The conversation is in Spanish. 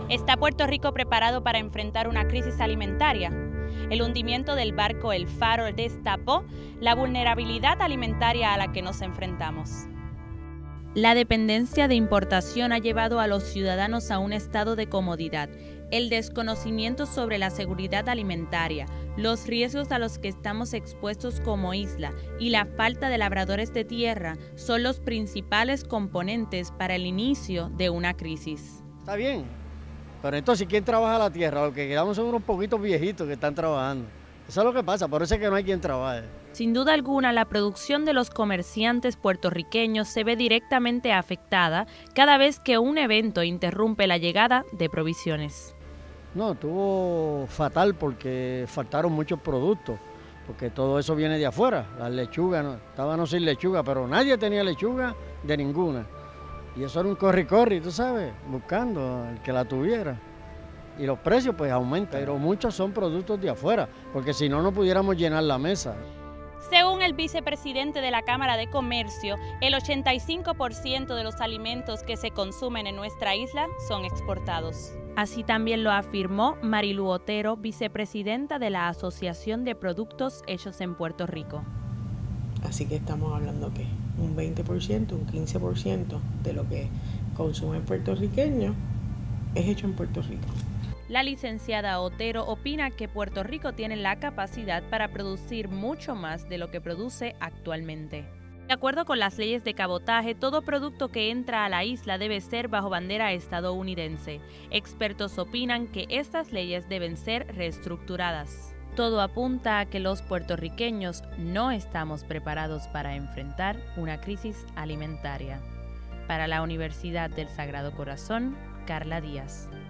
¿Está Puerto Rico preparado para enfrentar una crisis alimentaria? El hundimiento del barco El Faro destapó la vulnerabilidad alimentaria a la que nos enfrentamos. La dependencia de importación ha llevado a los ciudadanos a un estado de comodidad. El desconocimiento sobre la seguridad alimentaria, los riesgos a los que estamos expuestos como isla y la falta de labradores de tierra son los principales componentes para el inicio de una crisis. Está bien, pero entonces ¿quién trabaja la tierra? Lo que quedamos son unos poquitos viejitos que están trabajando. Eso es lo que pasa, por eso es que no hay quien trabaje. Sin duda alguna, la producción de los comerciantes puertorriqueños se ve directamente afectada cada vez que un evento interrumpe la llegada de provisiones. No, estuvo fatal porque faltaron muchos productos, porque todo eso viene de afuera. Las lechugas, estábamos sin lechuga, pero nadie tenía lechuga de ninguna. Y eso era un corri-corri, tú sabes, buscando el que la tuviera. Y los precios pues aumentan, pero muchos son productos de afuera, porque si no, no pudiéramos llenar la mesa. Según el vicepresidente de la Cámara de Comercio, el 85% de los alimentos que se consumen en nuestra isla son exportados. Así también lo afirmó Marilu Otero, vicepresidenta de la Asociación de Productos Hechos en Puerto Rico. Así que estamos hablando que un 20%, un 15% de lo que consumen puertorriqueños es hecho en Puerto Rico. La licenciada Otero opina que Puerto Rico tiene la capacidad para producir mucho más de lo que produce actualmente. De acuerdo con las leyes de cabotaje, todo producto que entra a la isla debe ser bajo bandera estadounidense. Expertos opinan que estas leyes deben ser reestructuradas. Todo apunta a que los puertorriqueños no estamos preparados para enfrentar una crisis alimentaria. Para la Universidad del Sagrado Corazón, Carla Díaz.